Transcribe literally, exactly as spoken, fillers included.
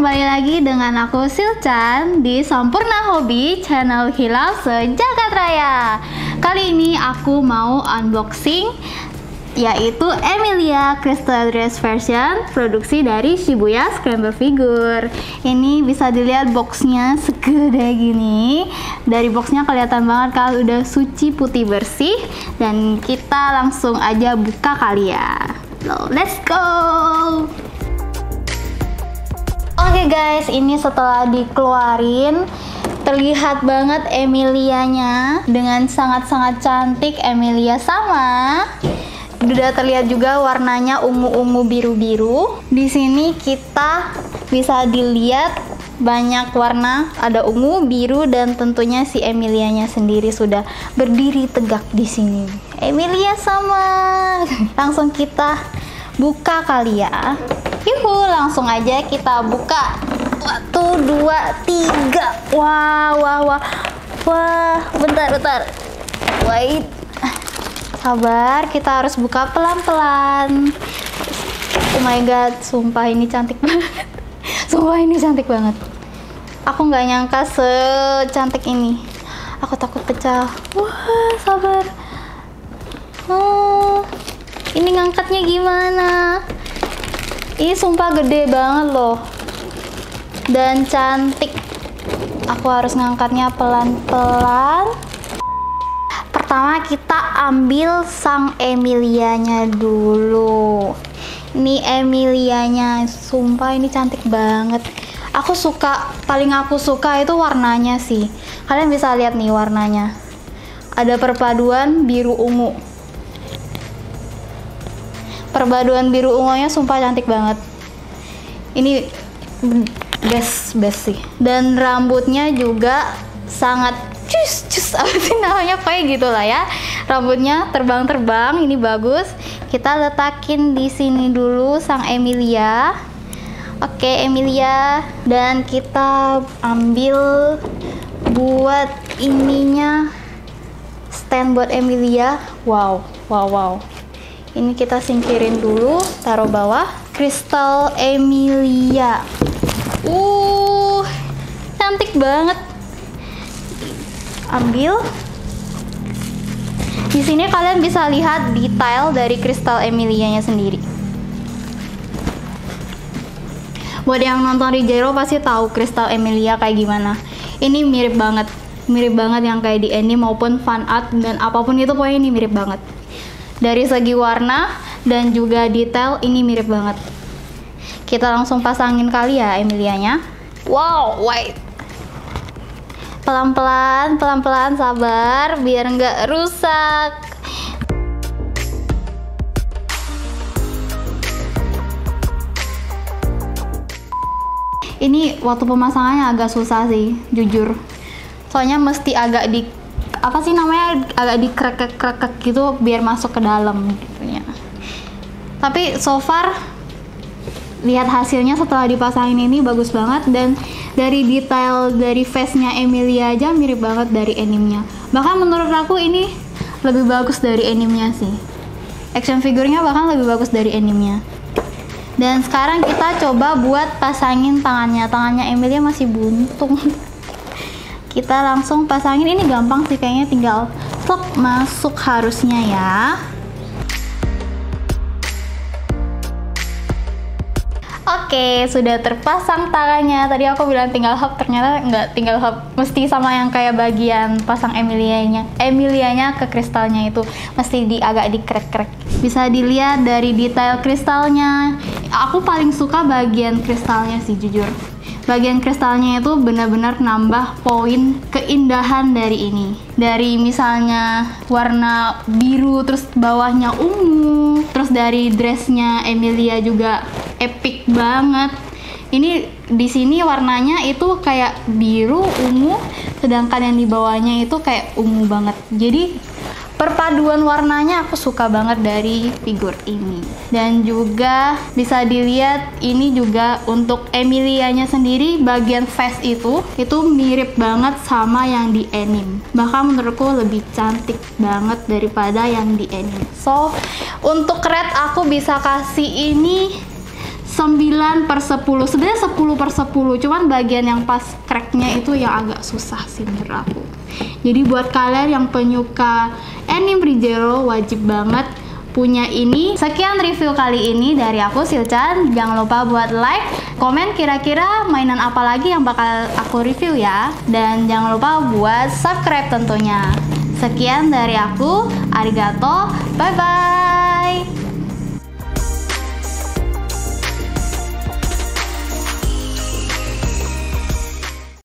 kembali lagi dengan aku Silchan di Sampurna Hobi, channel Hilal Sejagat Raya. Kali ini aku mau unboxing yaitu Emilia Crystal Dress Version, produksi dari Shibuya Scramble Figure. Ini bisa dilihat boxnya segede gini. Dari boxnya kelihatan banget kalau udah suci putih bersih. Dan kita langsung aja buka kali ya. So, let's go! Oke okay guys, ini setelah dikeluarin terlihat banget Emilianya dengan sangat-sangat cantik. Emilia sama. Udah terlihat juga warnanya ungu-ungu biru-biru. Di sini kita bisa dilihat banyak warna, ada ungu, biru, dan tentunya si Emilianya sendiri sudah berdiri tegak di sini. Emilia sama. Langsung kita buka kali ya. Yuhu, langsung aja kita buka. Satu, dua, tiga. Wah, wah, wah. Wah, bentar, bentar. Wait. Sabar, kita harus buka pelan-pelan. Oh my god, sumpah ini cantik banget. Sumpah ini cantik banget. Aku nggak nyangka secantik ini. Aku takut pecah. Wah, sabar. Oh, ini ngangkatnya gimana? Ini sumpah gede banget loh. Dan cantik. Aku harus ngangkatnya pelan-pelan. Pertama kita ambil sang Emilianya dulu. Ini Emilianya, sumpah ini cantik banget. Aku suka, paling aku suka itu warnanya sih. Kalian bisa lihat nih warnanya. Ada perpaduan biru ungu. Perpaduan biru ungunya sumpah cantik banget. Ini best best sih. Dan rambutnya juga sangat cus cus apa sih namanya, kayak gitulah ya. Rambutnya terbang-terbang, ini bagus. Kita letakin di sini dulu sang Emilia. Oke, Emilia, dan kita ambil buat ininya stand buat Emilia. Wow, wow, wow. Ini kita singkirin dulu, taruh bawah. Kristal Emilia. Uh, cantik banget. Ambil. Di sini kalian bisa lihat detail dari kristal Emilianya sendiri. Buat yang nonton Rijero pasti tahu kristal Emilia kayak gimana. Ini mirip banget, mirip banget yang kayak di anime maupun fan art dan apapun itu, pokoknya ini mirip banget. Dari segi warna dan juga detail ini mirip banget. Kita langsung pasangin kali ya Emilianya. Wow, wait. Pelan-pelan, pelan-pelan, sabar biar nggak rusak. Ini waktu pemasangannya agak susah sih, jujur. Soalnya mesti agak di apa sih namanya, agak dikrek-krek gitu biar masuk ke dalam gitu ya. Tapi so far lihat hasilnya setelah dipasangin ini bagus banget. Dan dari detail dari face-nya Emilia aja mirip banget dari animenya. Bahkan menurut aku ini lebih bagus dari animenya sih. Action figurnya bahkan lebih bagus dari animenya. Dan sekarang kita coba buat pasangin tangannya. Tangannya Emilia masih buntung. Kita langsung pasangin, ini gampang sih kayaknya, tinggal plok masuk harusnya ya. Oke, sudah terpasang tangannya. Tadi aku bilang tinggal hub, ternyata nggak tinggal hub. Mesti sama yang kayak bagian pasang Emilianya. Emilianya ke kristalnya itu mesti di agak dikrek-krek. Bisa dilihat dari detail kristalnya. Aku paling suka bagian kristalnya sih, jujur. Bagian kristalnya itu benar-benar nambah poin keindahan dari ini. Dari misalnya warna biru terus bawahnya ungu, terus dari dressnya Emilia juga epic banget. Ini di sini warnanya itu kayak biru ungu, sedangkan yang di bawahnya itu kayak ungu banget. Jadi perpaduan warnanya aku suka banget dari figur ini. Dan juga bisa dilihat ini juga untuk Emilianya sendiri, bagian face itu itu mirip banget sama yang di anime. Bahkan menurutku lebih cantik banget daripada yang di anime. So untuk rate aku bisa kasih ini sembilan per sepuluh, sebenarnya sepuluh per sepuluh, cuman bagian yang pas cracknya itu yang agak susah sih menurut aku. Jadi buat kalian yang penyuka anime ReZero wajib banget punya ini. Sekian review kali ini dari aku, Silchan. Jangan lupa buat like, komen kira-kira mainan apa lagi yang bakal aku review ya. Dan jangan lupa buat subscribe tentunya. Sekian dari aku, arigato, bye-bye.